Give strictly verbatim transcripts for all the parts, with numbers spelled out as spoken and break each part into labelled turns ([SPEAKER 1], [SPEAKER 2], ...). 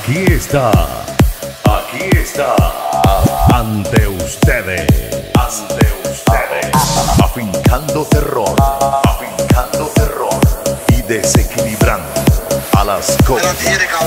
[SPEAKER 1] Aquí está, aquí está, ante ustedes, ante ustedes, afincando terror, afincando terror y desequilibrando a las cosas.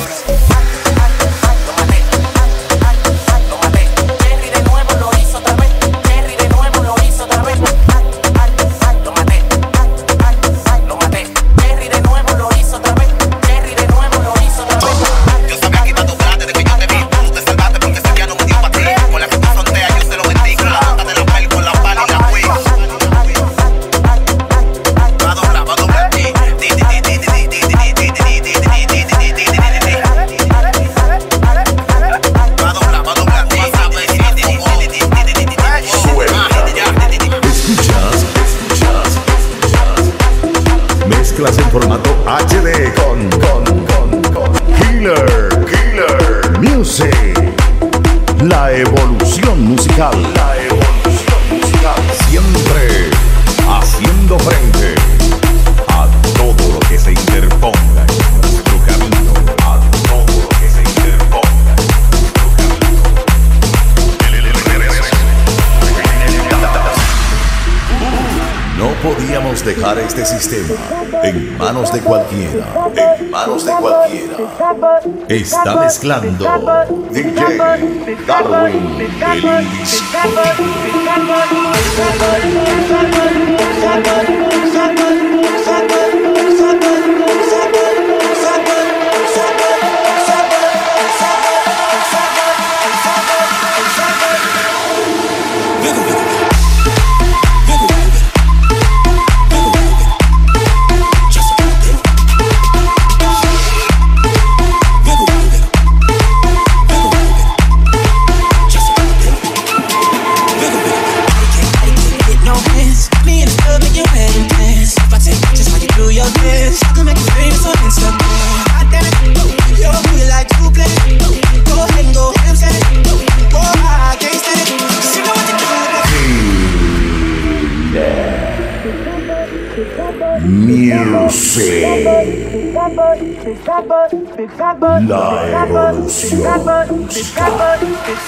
[SPEAKER 2] En formato H D con, con, con, con Killer, Killer Music. La evolución musical, la evolución musical. Siempre haciendo frente a todo lo que se interponga en nuestro camino, a todo lo que se interponga en nuestro camino. No podíamos dejar este sistema en manos de cualquiera, en manos de cualquiera. Está mezclando D J Darwin, el Music. La evolución musical.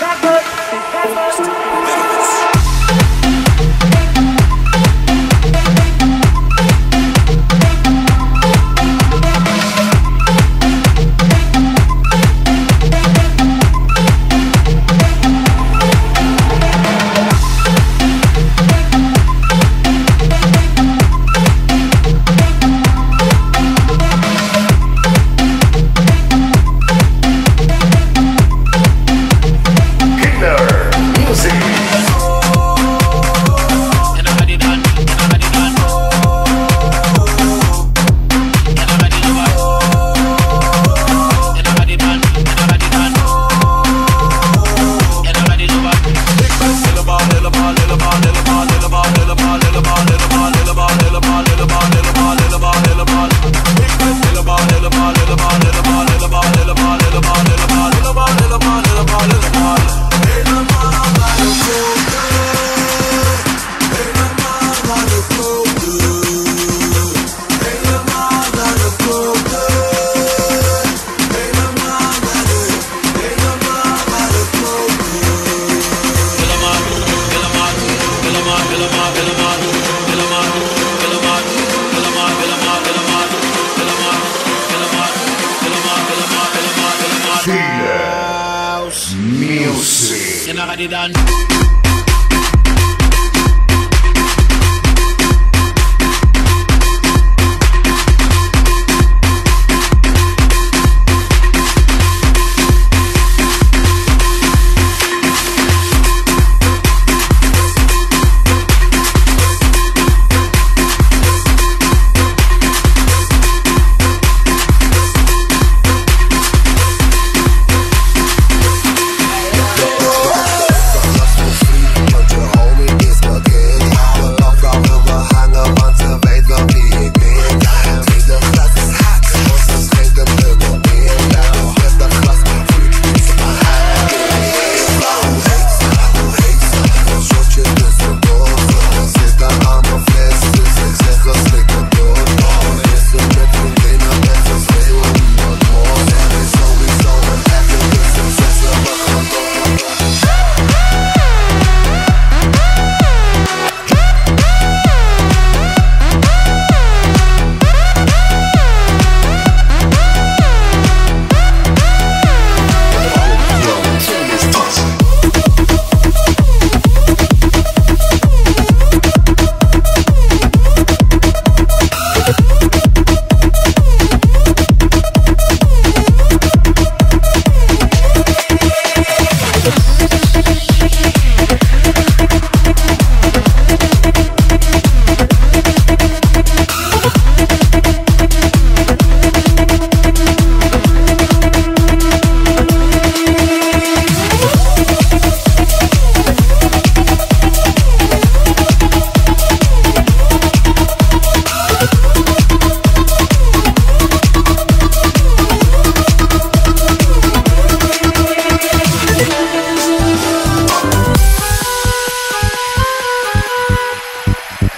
[SPEAKER 2] Music.
[SPEAKER 3] You know how they done.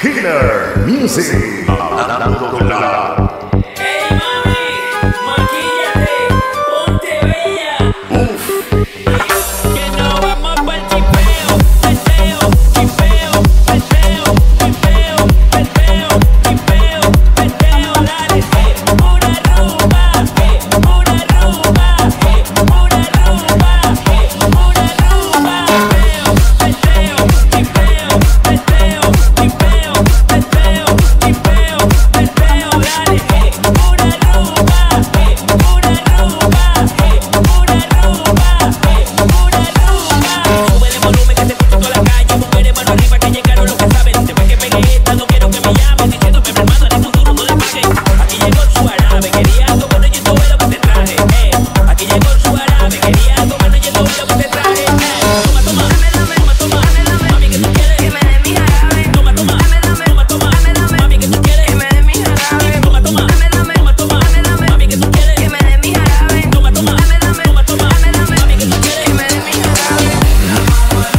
[SPEAKER 2] Killer Music. Hablando claro.
[SPEAKER 3] Hey mami, maquíllate, ponte bella. Uf. Que no vamos pa'l chipeo, chipeo, chipeo, chipeo, chipeo, chipeo, chipeo, chipeo, dale, eh, una rumba, eh, una rumba, eh, una rumba, eh, una rumba, chipeo, chipeo, chipeo, chipeo, chipeo, chipeo, chipeo, chipeo, dale, eh, una rumba, eh, una rumba, eh, una rumba, eh, una rumba. Sube el volumen que te escucho toda la calle, mujeres mano arriba que llegaron los que saben. Después que pegué esta no quiero que me llamen diciéndome hermano en el futuro no le pagué. Aquí llegó su árabe, quería algo bueno y esto es lo que te traje, eh. Aquí llegó su árabe, quería algo bueno y esto es lo que te traje, eh. Toma, toma, toma, toma, mami que tú quieres que me dé mi jarabe. Toma, toma, toma, toma, mami que tú quieres que me dé mi jarabe. Toma, toma, toma, toma, mami que tú quieres que me dé mi jarabe. Toma, toma, toma, toma, mami que tú quieres que me dé mi jarabe.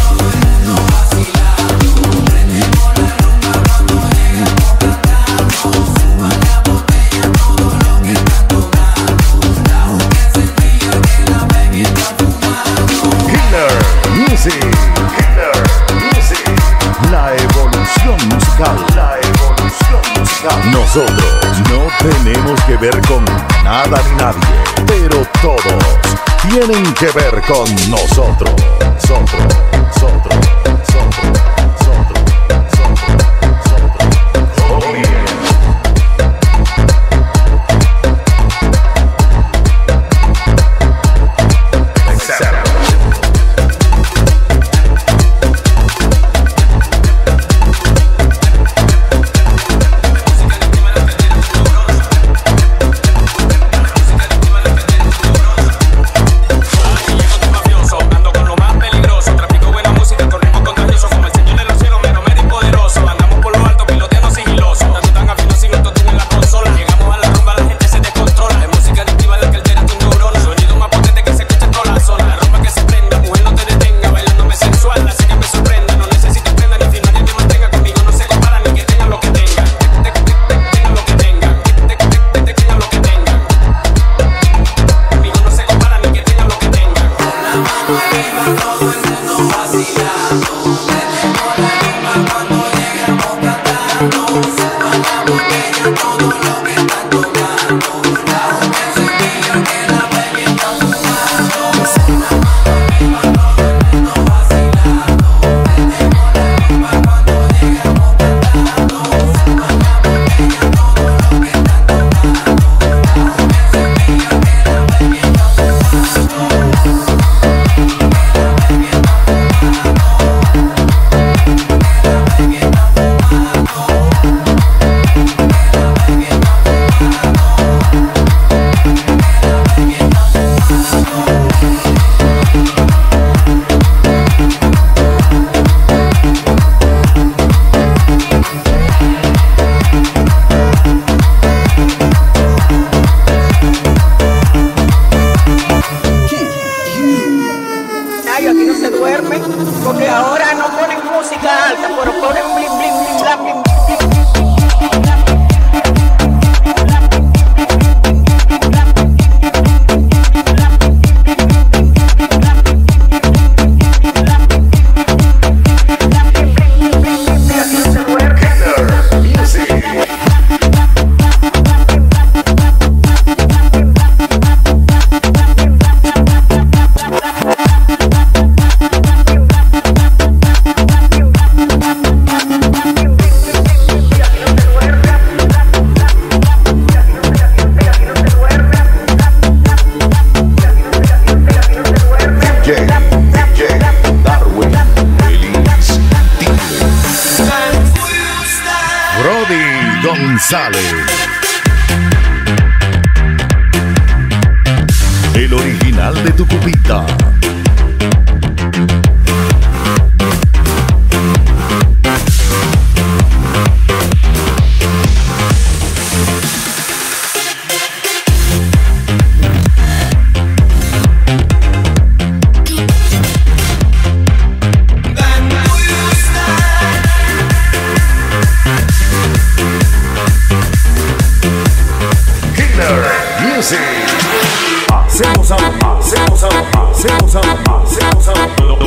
[SPEAKER 2] Killer Music. Killer Music. La evolución musical. La evolución musical. Nosotros no tenemos que ver con nada ni nadie, pero todos tienen que ver con nosotros. Nosotros, nosotros, nosotros, nosotros, nosotros, nosotros. Oh, yeah.
[SPEAKER 4] Ando con lo más peligroso, trafico buena música con ritmo contagioso, como el señor de los cielos, mero mero y poderoso. Andamos por lo alto, piloteando sigiloso, tanto tan afino sin autotune en la consola. Llegamos a la rumba, la gente se descontrola. Es música adictiva la que altera tu neurona. Sonido más potente que se escucha en toda la zona. La rumba que se prenda, mujer no te detenga, bailándome sensual, así que me sorprenda. No necesito prenda ni fin, nadie me mantenga. Conmigo no se compara ni que tengan lo que tengan. Tengan lo que tengan, tengan lo que tengan. Conmigo no se compara ni que tengan lo que tengan.
[SPEAKER 5] Ay, aquí no se duerme, porque ahora no ponen música alta, pero ponen blim, blim, blim, blam, blim, blim, blim.
[SPEAKER 2] Brody González. El original de tu cupita. hacemos algo, hacemos algo, hacemos algo, hacemos algo.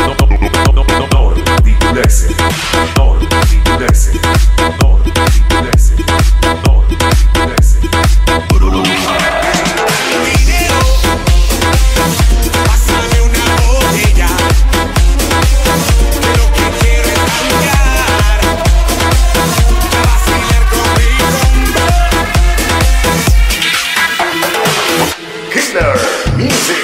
[SPEAKER 2] Nortitulese, nortitulese, nortitulese, nortitulese.
[SPEAKER 6] Dinero, pásame una botella, que lo que quiero es cambiar, a vacilar conmigo.
[SPEAKER 2] Killer Music.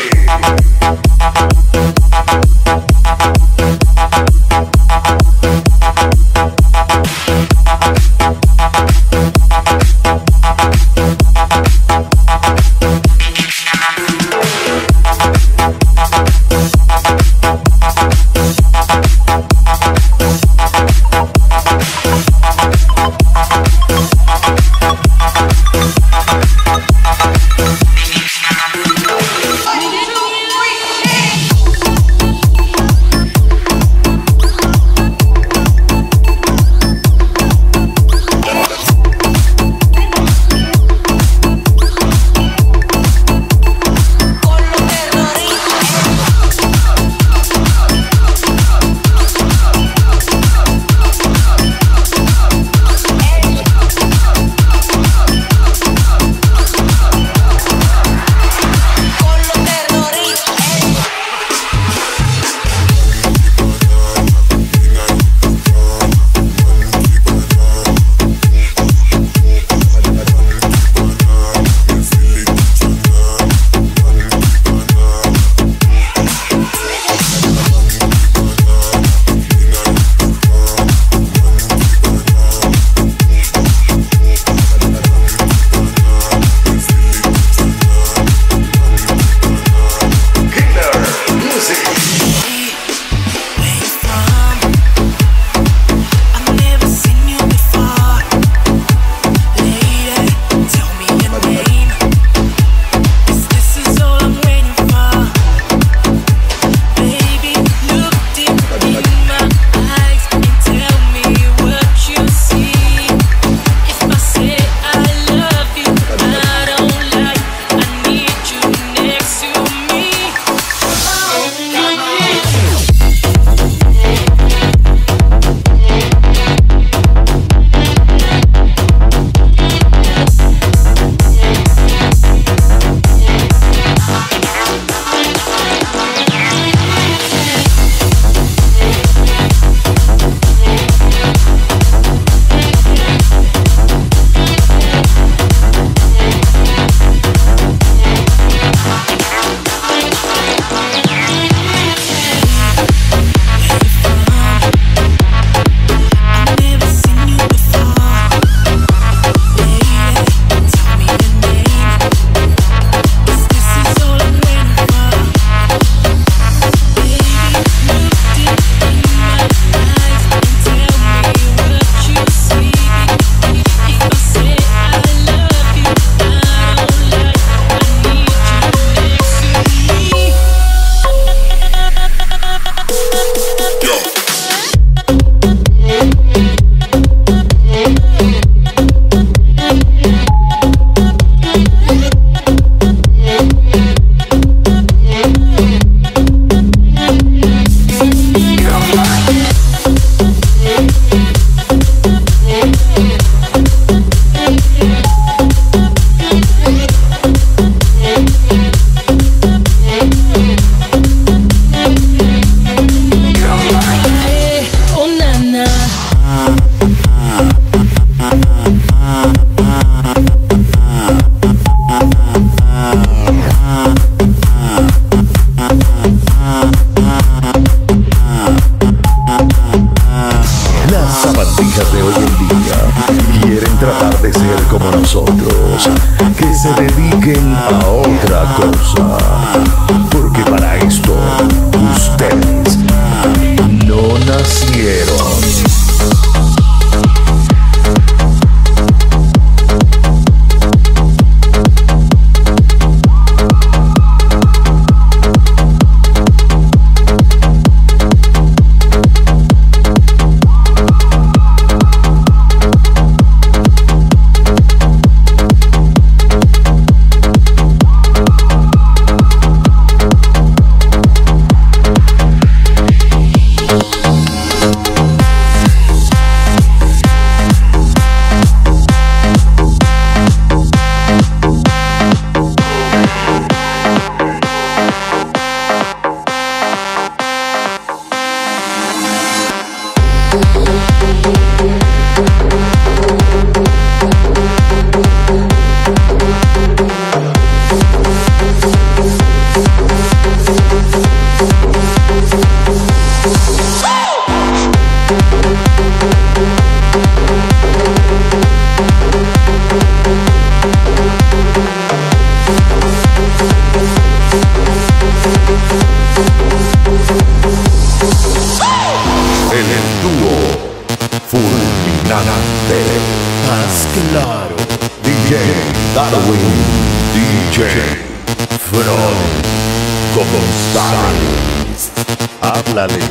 [SPEAKER 2] que se dediquen a otra cosa, porque para esto ustedes no nacieron. dominante. Haz claro. D J Darwin, D J Freud, González. Háblale.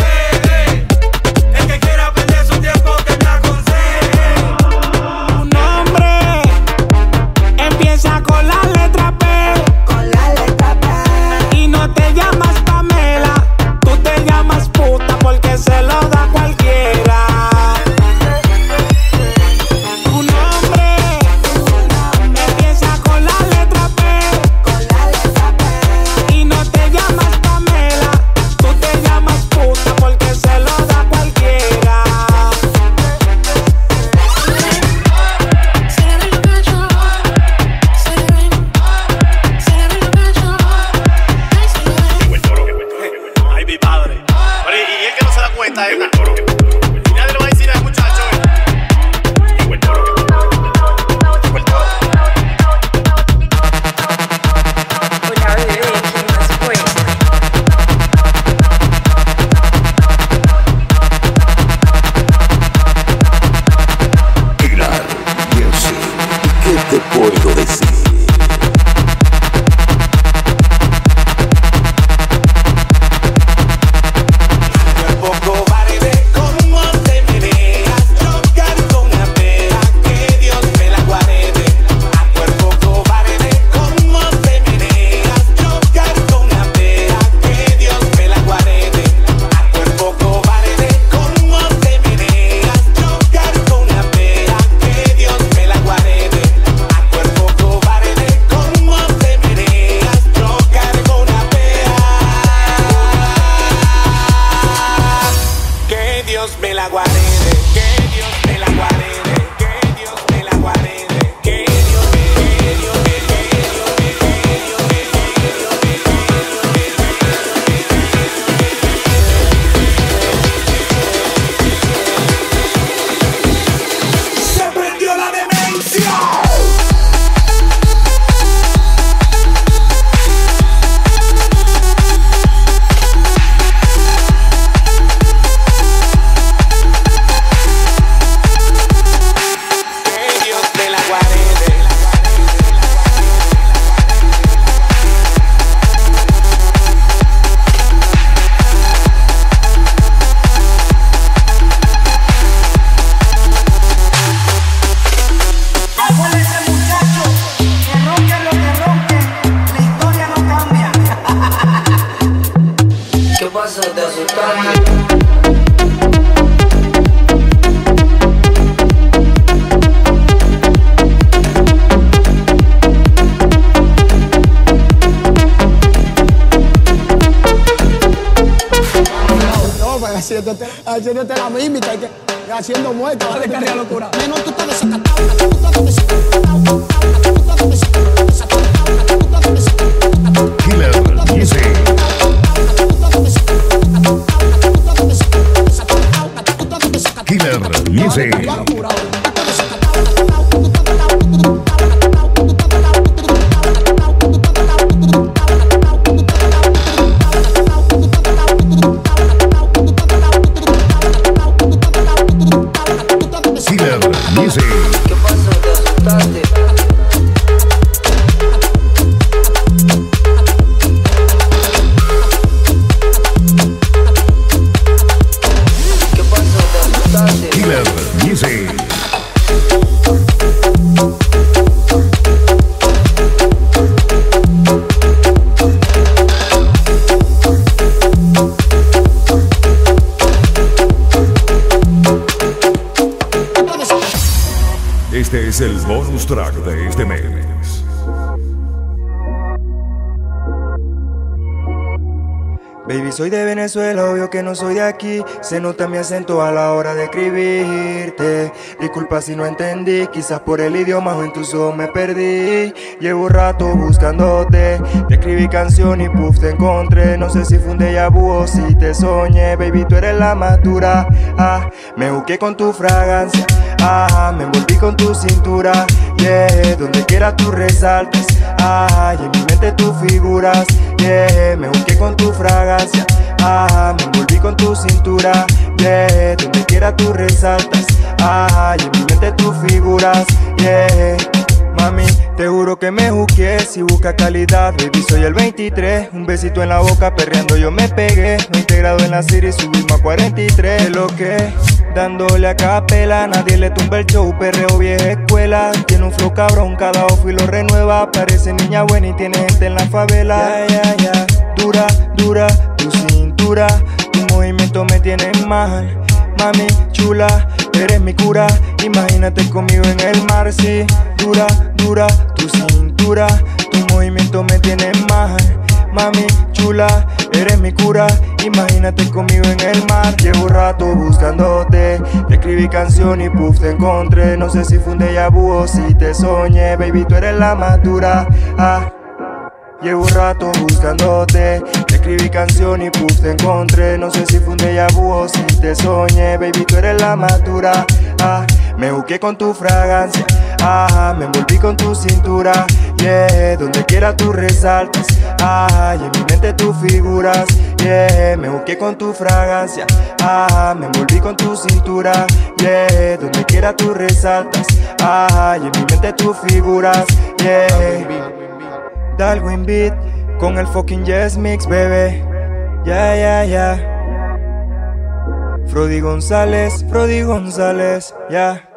[SPEAKER 6] No
[SPEAKER 7] No, pues haciéndote, haciéndote la mímica y que, y haciendo muertos. Vale, que haría locura. Menos tú estás desacatado, tú estás desacatado, tú estás desacatado, tú estás desacatado.
[SPEAKER 2] Killer Music. Killer Music. Killer Music.
[SPEAKER 8] ¿Qué pasó? ¿Te asustaste? ¿Qué pasó? ¿Te asustaste?
[SPEAKER 2] Killer Music. Este es el bonus track de este mes.
[SPEAKER 9] Baby, soy de Venezuela, obvio que no soy de aquí. Se nota mi acento a la hora de escribirte. Disculpa si no entendí, quizás por el idioma o incluso me perdí. Llevo rato buscándote, te escribí canción y puff te encontré. No sé si fue un déjà vu o si te soñé. Baby, tú eres la más dura. Ah, me busqué con tu fragancia. Ah, me envolví con tu cintura. Yeah, donde quiera tú resaltes. Ah, y en mi mente tú figuras. Yeah, me busqué con tu fragancia. Ah, me envolví con tu cintura. Yeah, donde quiera tú resaltas. Ah, y en mi mente tú figuras. Yeah, mami, te juro que me juzgué. Si busca calidad, baby, soy el veintitrés. Un besito en la boca, perreando yo me pegué. No integrado en la serie, subimos a cuarenta y tres. Lo que, dándole a capela, nadie le tumba el show. Perreo vieja escuela, tiene un flow cabrón, cada off y lo renueva. Parece niña buena y tiene gente en la favela. Ya, ya, ya, dura, dura, tu cintura. Tu movimiento me tiene mal. Mami, chula, eres mi cura. Imagínate conmigo en el mar, sí. Dura, dura, tu cintura. Tu movimiento me tiene mal. Mami, chula, eres mi cura. Imagínate conmigo en el mar. Llevo rato buscándote, te escribí canción y puff te encontré. No sé si fue un déjà vu o si te soñé. Baby, tú eres la más dura. Ah, llevo rato buscándote, te escribí canción y puff te encontré. No sé si fue un déjà vu o si te soñé. Baby, tú eres la más dura. Ah, me busqué con tu fragancia. Ah, me envolví con tu cintura. Yeah, donde quiera tú resaltas. Ah, y en mi mente tú figuras. Yeah, me busqué con tu fragancia. Ah, me envolví con tu cintura. Yeah, donde quiera tú resaltas. Ah, y en mi mente tú figuras. Yeah, Darwin Beat con el fucking Yes Mix, bebé. Ya, ya, ya. Frody González, Frody González, ya.